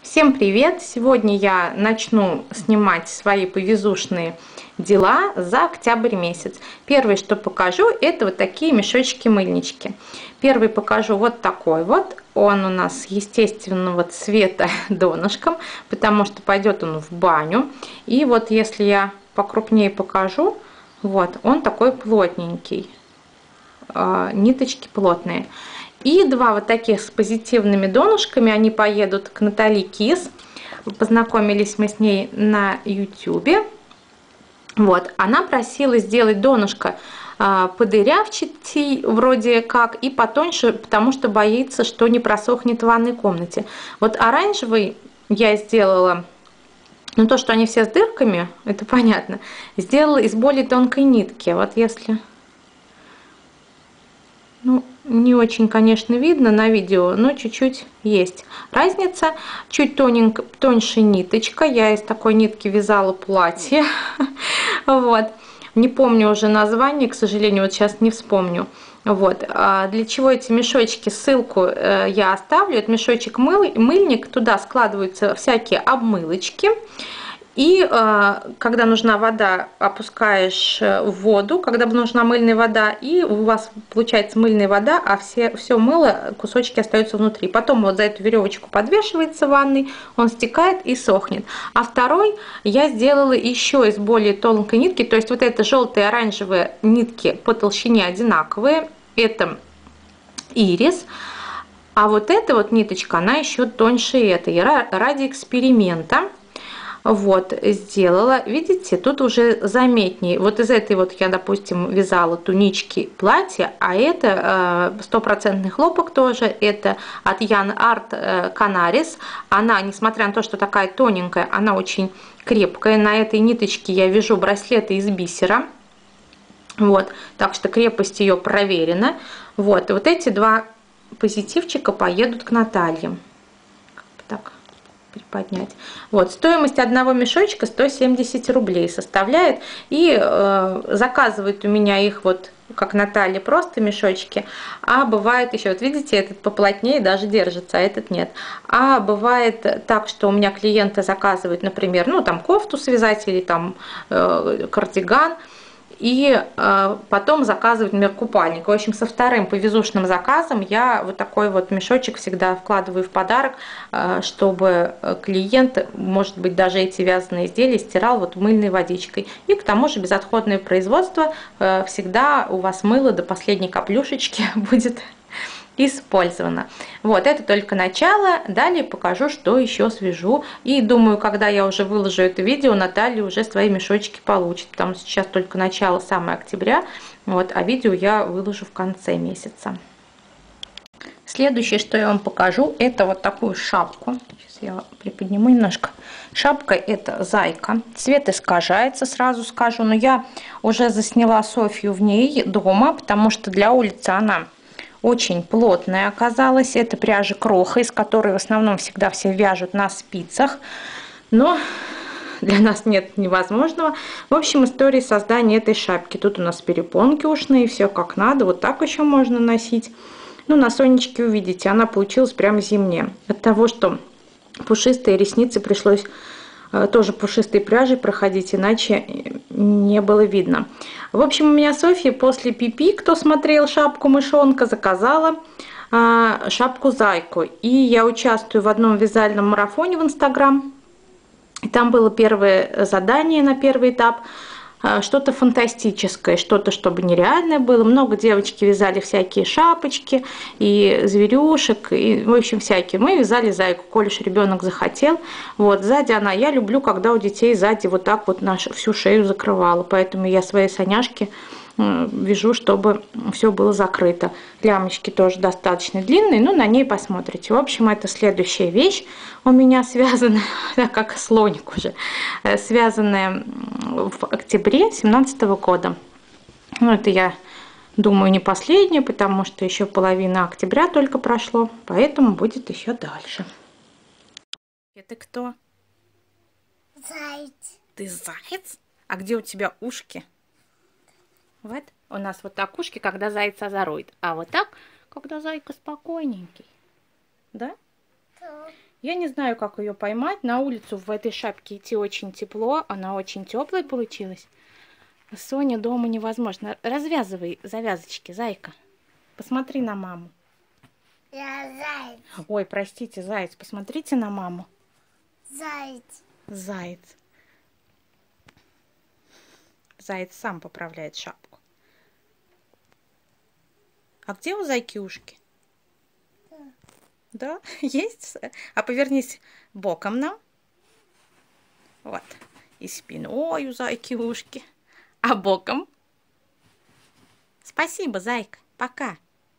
Всем привет! Сегодня я начну снимать свои повезушные дела за октябрь месяц. Первое, что покажу, это вот такие мешочки-мыльнички. Первый покажу вот такой вот. Он у нас естественного цвета донышком, потому что пойдет он в баню. И вот если я покрупнее покажу, вот он такой плотненький. Ниточки плотные. И два вот таких с позитивными донышками, они поедут к Натали Кис. Познакомились мы с ней на YouTube. Вот, она просила сделать донышко подырявчатый вроде как и потоньше, потому что боится, что не просохнет в ванной комнате. Вот оранжевый я сделала, ну то, что они все с дырками, это понятно, сделала из более тонкой нитки. Вот если... Ну, не очень, конечно, видно на видео, но чуть-чуть есть разница. Чуть тоньше ниточка. Я из такой нитки вязала платье. Вот. Не помню уже название, к сожалению, вот сейчас не вспомню. Вот. Для чего эти мешочки? Ссылку я оставлю. Это мешочек-мыльник. Туда складываются всякие обмылочки. И когда нужна вода, опускаешь в воду, когда нужна мыльная вода, и у вас получается мыльная вода, а все мыло, кусочки остаются внутри. Потом вот за эту веревочку подвешивается в ванной, он стекает и сохнет. А второй я сделала еще из более тонкой нитки, то есть вот это желтые и оранжевые нитки по толщине одинаковые, это ирис. А вот эта вот ниточка, она еще тоньше этой. Я ради эксперимента вот сделала, видите, тут уже заметнее. Вот из этой вот я, допустим, вязала тунички, платья, а это стопроцентный хлопок тоже, это от Yarn Art Canaris. Она, несмотря на то, что такая тоненькая, она очень крепкая. На этой ниточке я вяжу браслеты из бисера. Вот, так что крепость ее проверена. Вот, и вот эти два позитивчика поедут к Наталье. Так приподнять. Вот, стоимость одного мешочка 170 рублей составляет. И заказывают у меня их вот, как Наталья, просто мешочки. А бывает еще, вот видите, этот поплотнее даже держится, а этот нет. А бывает так, что у меня клиенты заказывают, например, ну там кофту связать или там кардиган. И потом заказывать, например, купальник. В общем, со вторым повезушным заказом я вот такой вот мешочек всегда вкладываю в подарок, чтобы клиент, может быть, даже эти вязаные изделия стирал вот мыльной водичкой. И к тому же безотходное производство, всегда у вас мыло до последней каплюшечки будет использовано. Вот, это только начало. Далее покажу, что еще свяжу. И думаю, когда я уже выложу это видео, Наталья уже свои мешочки получит. Потому что сейчас только начало, самое октября. Вот, а видео я выложу в конце месяца. Следующее, что я вам покажу, это вот такую шапку. Сейчас я приподниму немножко. Шапка это зайка. Цвет искажается, сразу скажу. Но я уже засняла Софью в ней дома, потому что для улицы она очень плотная оказалась. Это пряжа кроха, из которой в основном всегда все вяжут на спицах. Но для нас нет невозможного. В общем, история создания этой шапки. Тут у нас перепонки ушные, все как надо. Вот так еще можно носить. Ну, на Сонечке увидите, она получилась прям зимняя. От того, что пушистые ресницы пришлось тоже пушистой пряжей проходить, иначе не было видно. В общем, у меня Софья после пипи, кто смотрел шапку мышонка, заказала шапку зайку. И я участвую в одном вязальном марафоне в Инстаграм. Там было первое задание на первый этап. Что-то фантастическое, что-то, чтобы нереальное было. Много девочки вязали всякие шапочки и зверюшек, и, в общем, всякие. Мы вязали зайку, коль уж ребенок захотел. Вот, сзади она, я люблю, когда у детей сзади вот так вот всю шею закрывала, поэтому я свои соняшки вяжу, чтобы все было закрыто. Лямочки тоже достаточно длинные, но на ней посмотрите. В общем, это следующая вещь у меня связанная, как слоник уже, связанная в октябре 2017 года. Ну, это я думаю не последняя, потому что еще половина октября только прошло, поэтому будет еще дальше. Это кто? Заяц. Ты заяц? А где у тебя ушки? Вот у нас вот так ушки, когда заяц озорует, а вот так, когда зайка спокойненький, да? Да. Я не знаю, как ее поймать. На улицу в этой шапке идти очень тепло. Она очень теплая получилась. Соня дома невозможно. Развязывай завязочки, зайка. Посмотри на маму. Я заяц. Ой, простите, заяц. Посмотрите на маму. Заяц. Заяц. Заяц сам поправляет шапку. А где у зайки ушки? Да, есть. А повернись боком нам. Вот. И спиной у зайки ушки. А боком? Спасибо, зайка. Пока.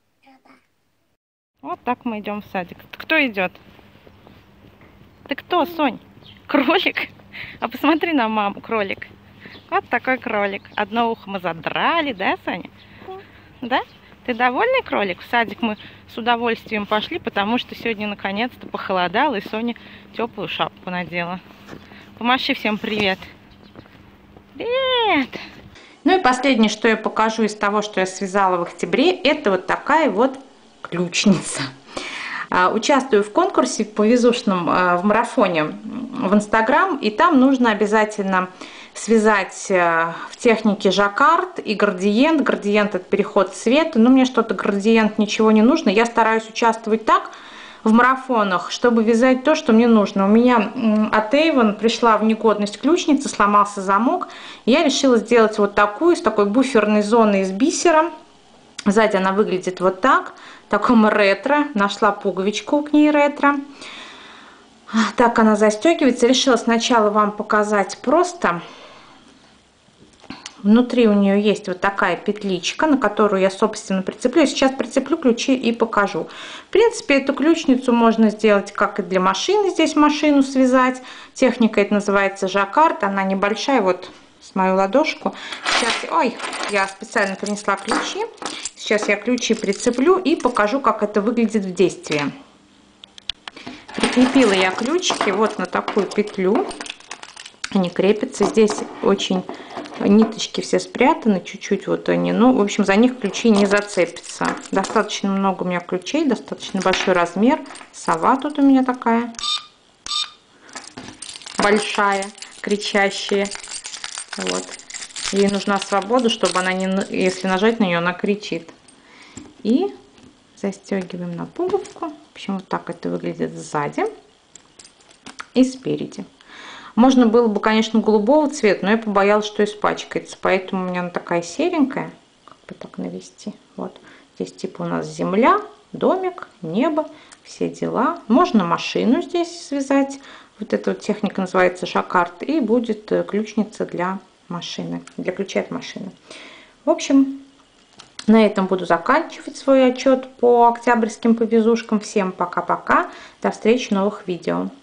Вот так мы идем в садик. Кто идет? Ты кто, Сонь? Кролик? А посмотри на маму, кролик. Вот такой кролик. Одно ухо мы задрали, да, Соня? Да? Ты довольный кролик? В садик мы с удовольствием пошли, потому что сегодня наконец-то похолодало, и Соня теплую шапку надела. Помаши всем привет. Привет! Ну и последнее, что я покажу из того, что я связала в октябре, это вот такая вот ключница. Участвую в конкурсе повязушном в марафоне в Инстаграм, и там нужно обязательно связать в технике жаккард и градиент. Градиент — это переход цвета, но мне что-то градиент ничего не нужно. Я стараюсь участвовать так в марафонах, чтобы вязать то, что мне нужно. У меня от Avon пришла в негодность ключница, сломался замок. Я решила сделать вот такую, с такой буферной зоной из бисера. Сзади она выглядит вот так, в таком ретро. Нашла пуговичку к ней ретро. Так она застегивается. Решила сначала вам показать просто. Внутри у нее есть вот такая петличка, на которую я, собственно, прицеплю. Сейчас прицеплю ключи и покажу. В принципе, эту ключницу можно сделать как и для машины. Здесь машину связать. Техника это называется жаккард. Она небольшая, вот с мою ладошку. Сейчас, ой, я специально принесла ключи. Сейчас я ключи прицеплю и покажу, как это выглядит в действии. Прикрепила я ключики вот на такую петлю. Они крепятся. Здесь очень ниточки все спрятаны, чуть-чуть вот они. Ну, в общем, за них ключи не зацепятся. Достаточно много у меня ключей, достаточно большой размер. Сова тут у меня такая большая, кричащая. Вот. Ей нужна свобода, чтобы она не, если нажать на нее, она кричит. И застегиваем на пуговку. В общем, вот так это выглядит сзади и спереди. Можно было бы, конечно, голубого цвета, но я побоялась, что испачкается. Поэтому у меня она такая серенькая. Как бы так навести. Вот. Здесь типа у нас земля, домик, небо, все дела. Можно машину здесь связать. Вот эта вот техника называется жаккард. И будет ключница для машины, для ключа от машины. В общем, на этом буду заканчивать свой отчет по октябрьским повязушкам. Всем пока-пока. До встречи в новых видео.